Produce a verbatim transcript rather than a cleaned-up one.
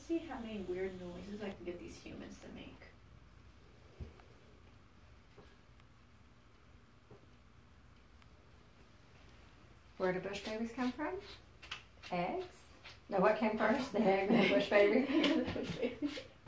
see how many weird noises I can get these humans to make. Where do bush babies come from? Eggs? No, what came first? The egg or the bush baby?